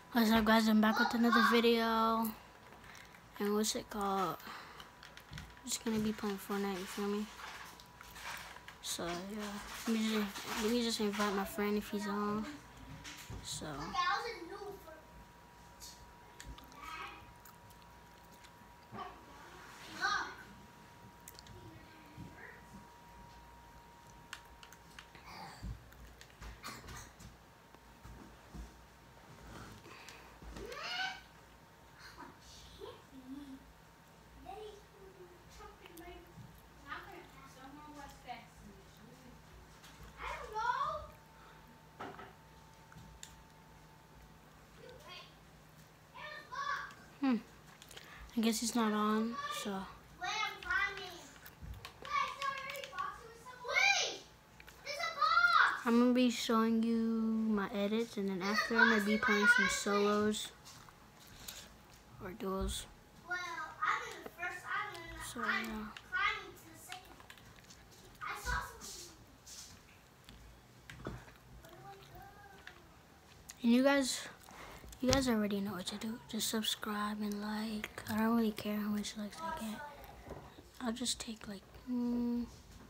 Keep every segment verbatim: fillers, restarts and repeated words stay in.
What's up, guys? I'm back with another video. And what's it called? I'm just gonna be playing Fortnite, you feel me? So yeah, let me just, let me just invite my friend if he's on. So Hmm. I guess he's not on, so. I'm gonna be showing you my edits, and then after I'm gonna be playing some solos or duos. So yeah. And you guys, you guys already know what to do. Just subscribe and like. I don't really care how much likes I get. I'll just take like, mm,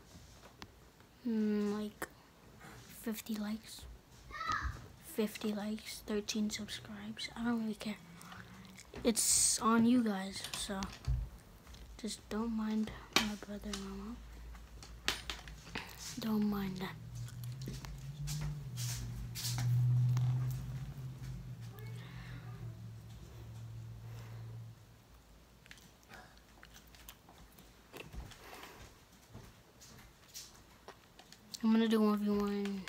mm, like fifty likes. fifty likes, thirteen subscribes. I don't really care. It's on you guys, so just don't mind my brother and mama. Don't mind that. I'm gonna do one v one.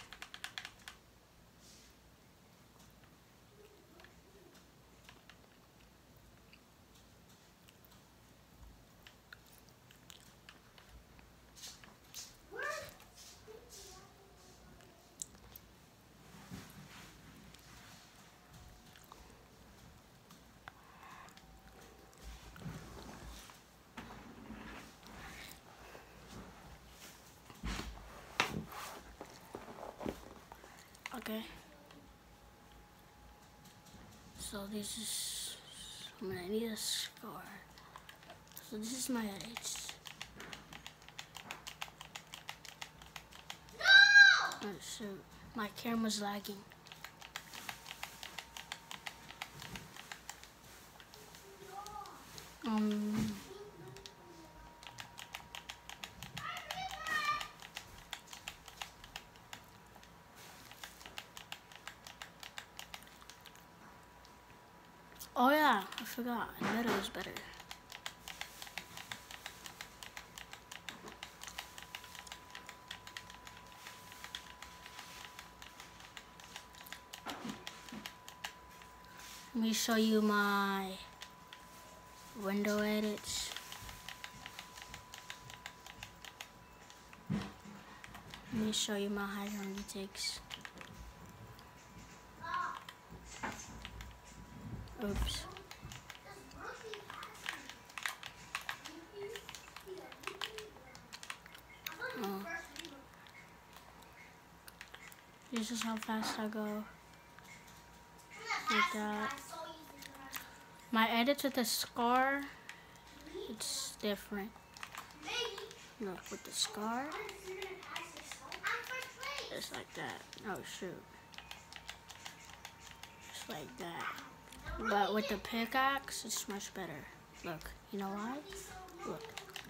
Okay. So this is, I'm gonna need a scar. So this is my edits. No! Oh shoot, my camera's lagging. Um. Oh yeah, I forgot. Metal is better. Let me show you my window edits. Let me show you my hieroglyphics. Oops. Oh. This is how fast I go. Like that. My edits with the scar, it's different. Look, with the scar, it's like that. Oh shoot. Just like that. But with the pickaxe, it's much better. Look, you know why? Look.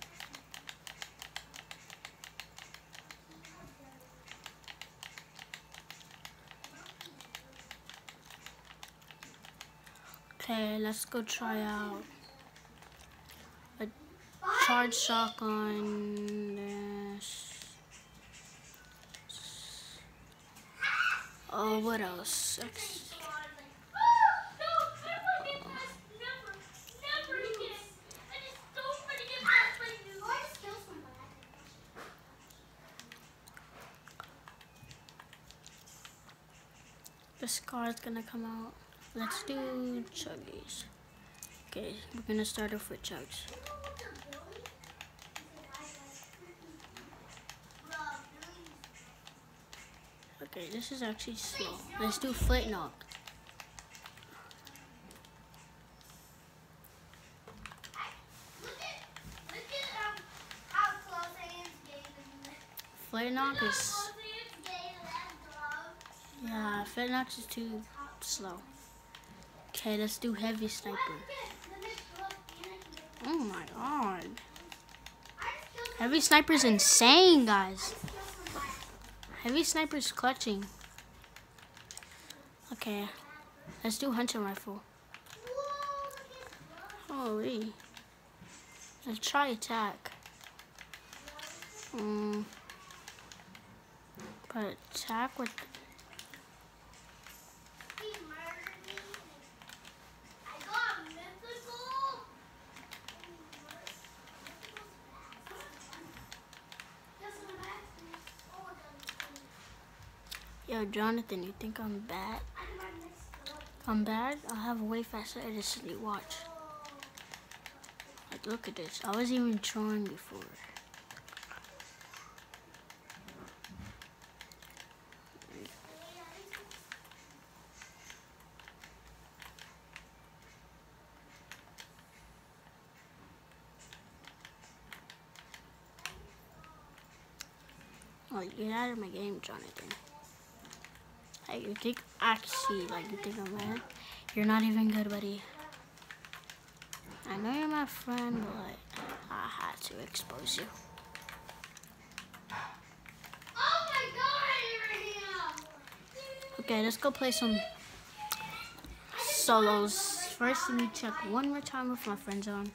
Okay, let's go try out a charge shotgun. This. Oh, what else? X The scar is gonna come out. Let's do chuggies. Okay, we're gonna start off with chugs. Okay, this is actually slow. Let's do flint knock. Fortnite is... Yeah, Fortnite is too slow. Okay, let's do heavy sniper. Oh my god. Heavy sniper's insane, guys. Heavy sniper's clutching. Okay, let's do hunting rifle. Holy. Let's try attack. Um, but attack with... Yo, Jonathan, you think I'm bad? I'm bad? I'll have a way faster edit. Watch. Like, look at this. I was even trying before. Oh, get out of my game, Jonathan. Hey, you think actually, like, you think I'm bad? You're not even good, buddy. I know you're my friend, but I had to expose you. Oh my god, Abraham! Okay, let's go play some solos. First, let me check one more time with my friends on.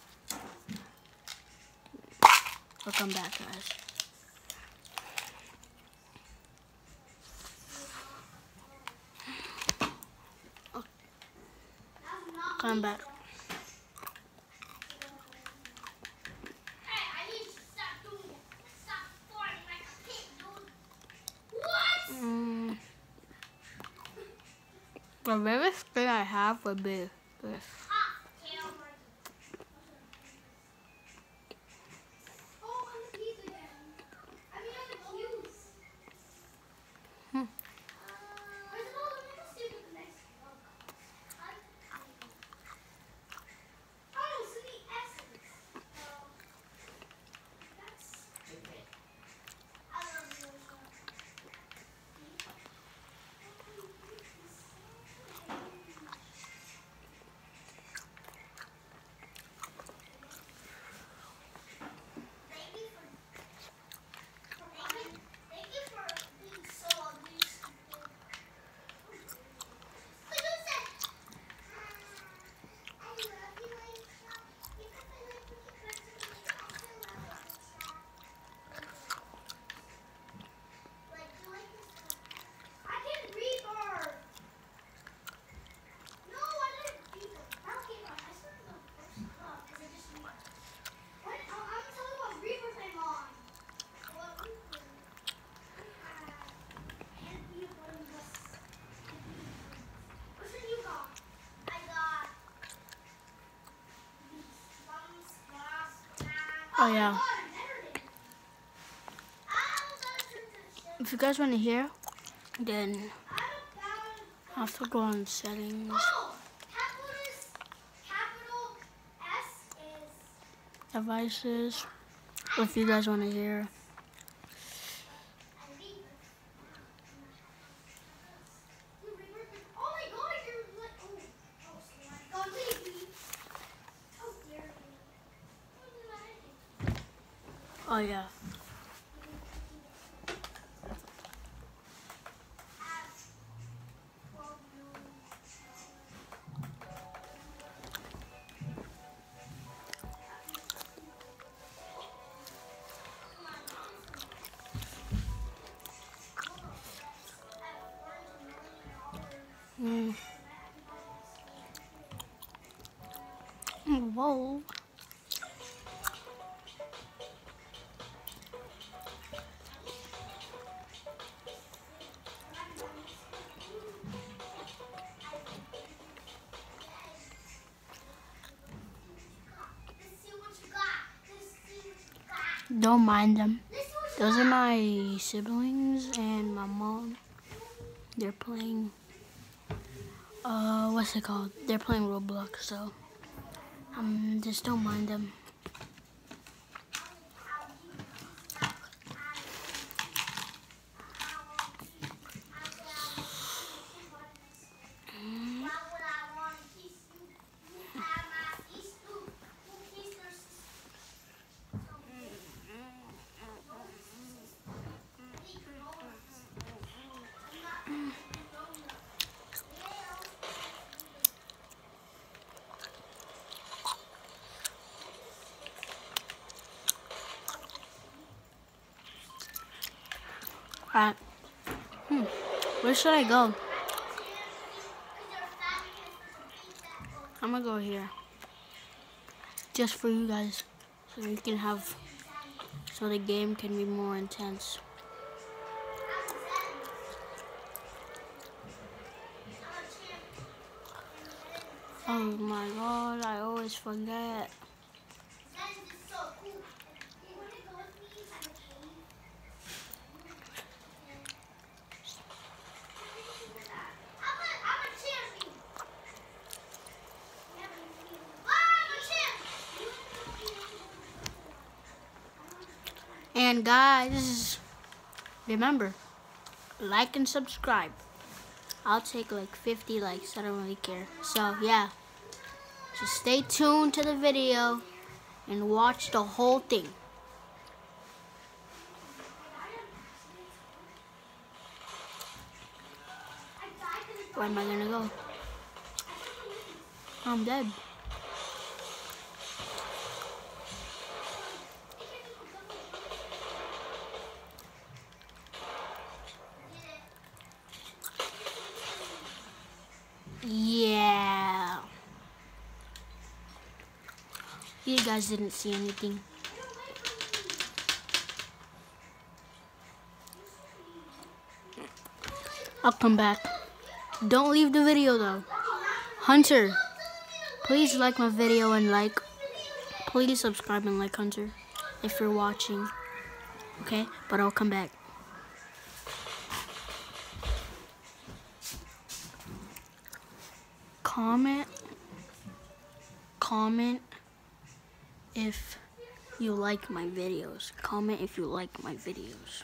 I'll come back, guys. Come back. Hey, I need you to stop doing it. Stop farting like a kid, dude. What? Mm. The biggest thing I have would be this. Ah, tail. Oh, I'm the keys again. I mean, I'm the cues. Hmm. First of all, let me go see what the next one comes. Oh, so the essence. So, that's stupid. I love you. Thank you for, thank you, thank you for being so ugly, stupid. But you said, I love you, Aisha. Because I like when you curse at me. I also love you, Aisha. Like, do you like this cup? I can read her. No, I didn't read her. Okay, fine. I started the first cup because I just read. What? I'm, I'm telling you what reapers I'm on. What reaper? Uh, and you one was. What's the you got? I got these slums, glass, glass. Oh, yeah. God, I never did. I was on to the ship. If you guys want to hear, then I found. I have to go on settings, Oh, capital is capital S is. devices. If you guys want to hear. Oh my god, you're like, oh, oh, sorry. God, leave me. How dare you? What did I do? Oh yeah. Well, no. Mm. Whoa. Don't mind them. Those are my siblings and my mom. They're playing, uh, what's it called? They're playing Roblox, so um, just don't mind them. Alright. Hmm. Where should I go? I'm gonna go here. Just for you guys. So you can have, so the game can be more intense. Oh my god, I always forget. And guys, remember, like and subscribe. I'll take like fifty likes, I don't really care. So yeah, just stay tuned to the video and watch the whole thing. Where am I gonna go? I'm dead. Yeah. You guys didn't see anything. I'll come back. Don't leave the video though. Hunter, please like my video and like. Please subscribe and like Hunter if you're watching. Okay? But I'll come back. Comment. Comment if you like my videos. Comment if you like my videos.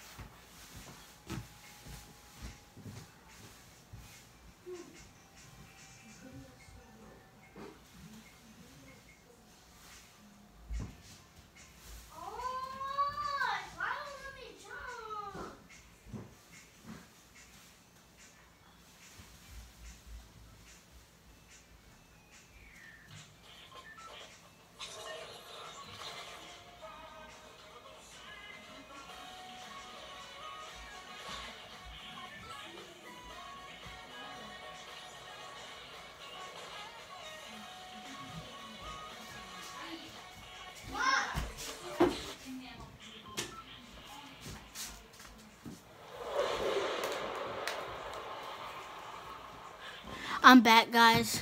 I'm back, guys.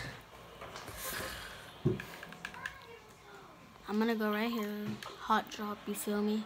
I'm gonna go right here. Hot drop, you feel me?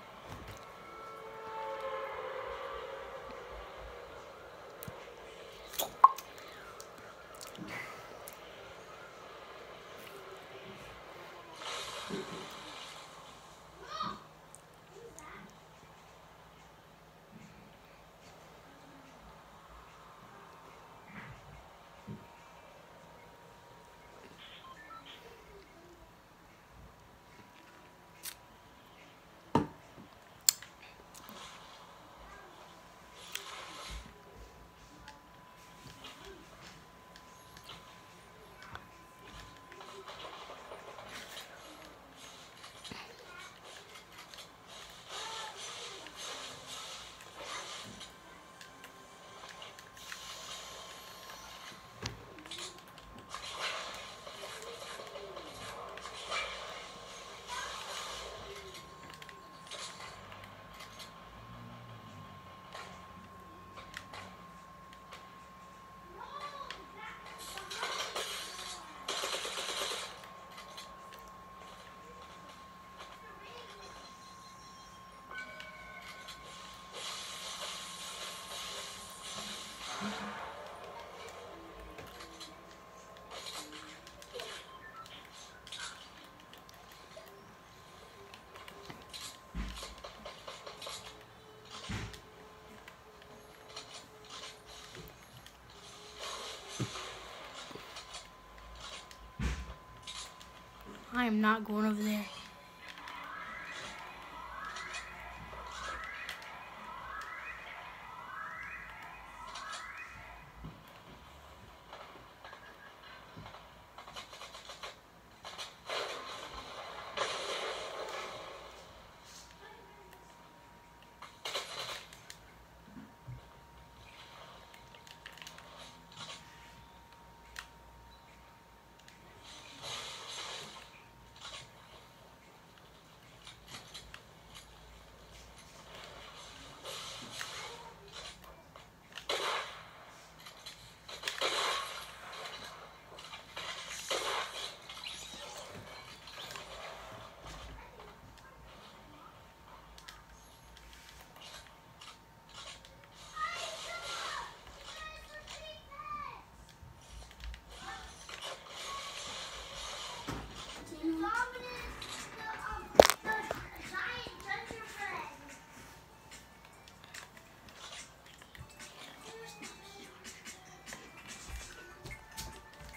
I am not going over there.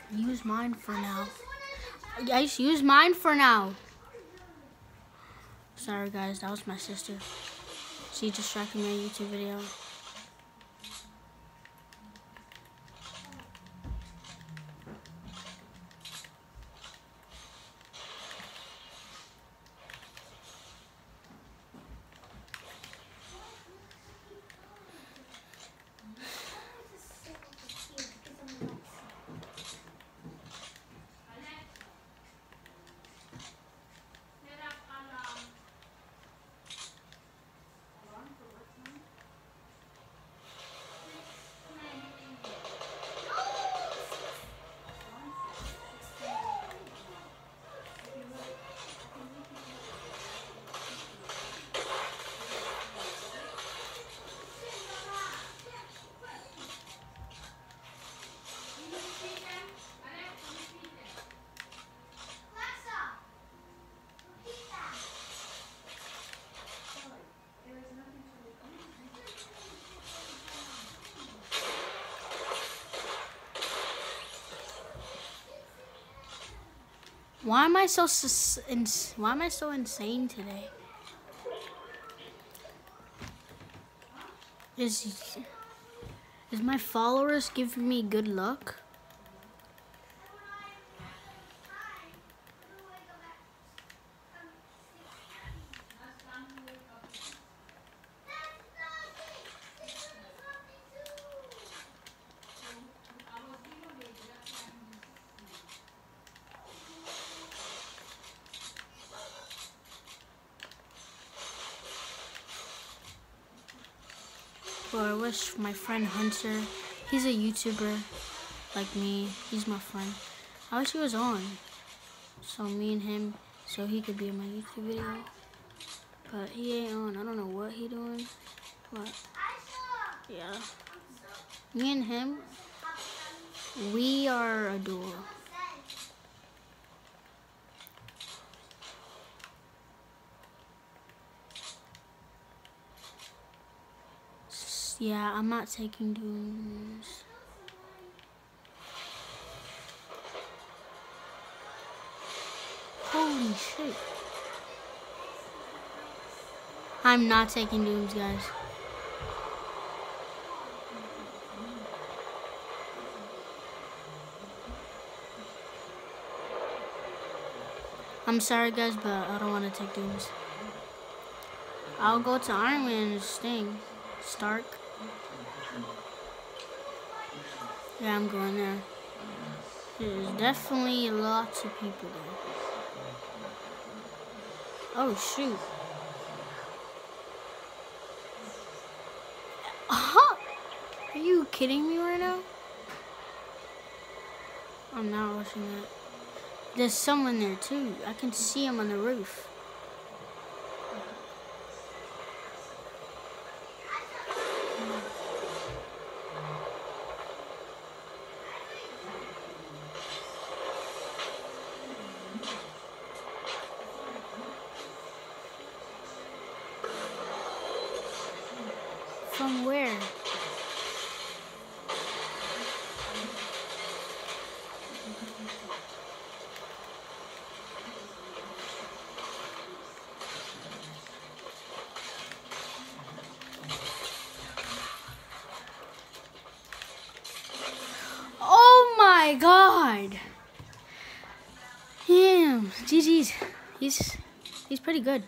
Use mine for now. Guys, use mine for now. Sorry guys, that was my sister. She distracted me on YouTube video. Why am I so sus- ins- why am I so insane today? Is is my followers giving me good luck? Or I wish my friend Hunter, he's a YouTuber like me, he's my friend. I wish he was on. So me and him, so he could be in my YouTube video. But he ain't on. I don't know what he doing. But yeah. Me and him, we are a duo. Yeah, I'm not taking dooms. Holy shit. I'm not taking dooms, guys. I'm sorry, guys, but I don't want to take dooms. I'll go to Iron Man and Sting. Stark. Yeah, I'm going there. There's definitely lots of people there. Oh, shoot. Uh-huh. Are you kidding me right now? I'm not watching that. There's someone there, too. I can see him on the roof. From where? Oh my god! Damn, G G's. He's he's pretty good.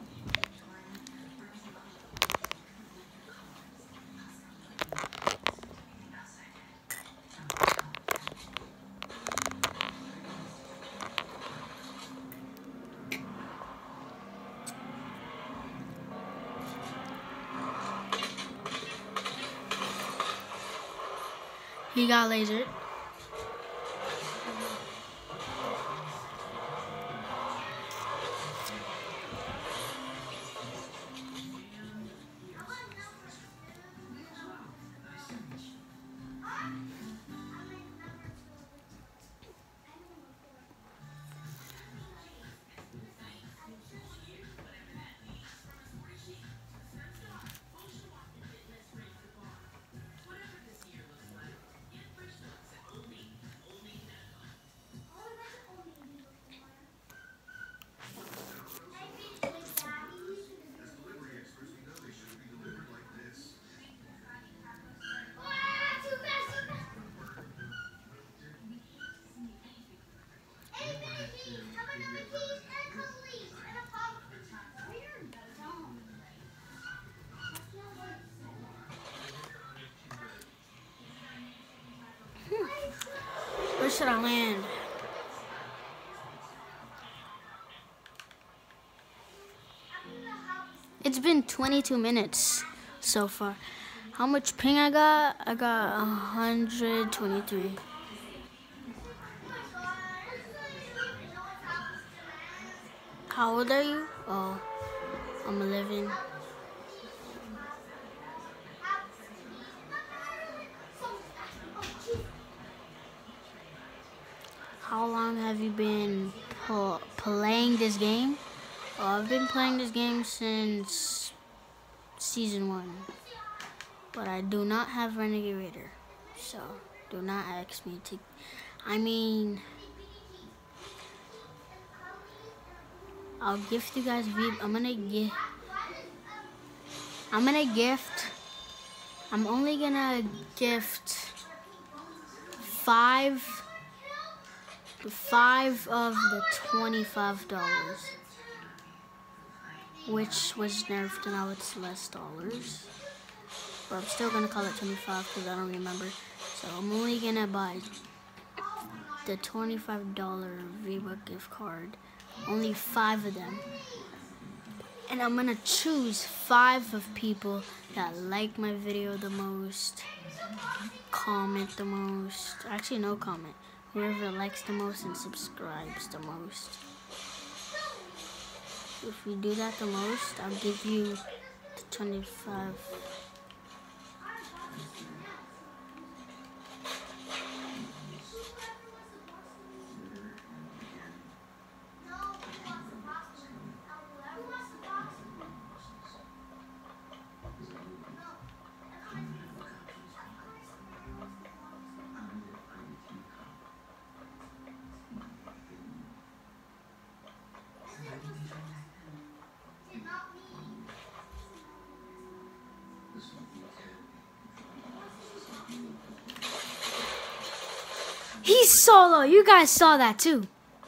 He got lasered. should I land? It's been twenty-two minutes so far. How much ping I got? I got one hundred twenty-three. How old are you? Oh, I'm eleven. How long have you been playing this game? Oh, I've been playing this game since season one, but I do not have Renegade Raider, so do not ask me to. I mean, I'll gift you guys V. I'm gonna gift. I'm gonna gift. I'm only gonna gift five. Five of the twenty-five dollars, which was nerfed and now it's less dollars. But I'm still gonna call it twenty-five because I don't remember. So I'm only gonna buy the twenty-five dollar V-Buck gift card. Only five of them. And I'm gonna choose five of people that like my video the most, comment the most. Actually, no comment. Whoever likes the most and subscribes the most. If you do that the most, I'll give you the twenty-five. He's solo. You guys saw that too.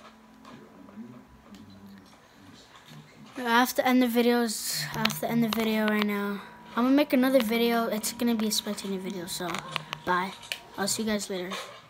I have to end the videos. I have to end the video right now. I'm gonna make another video. It's gonna be a spectating video. So, bye. I'll see you guys later.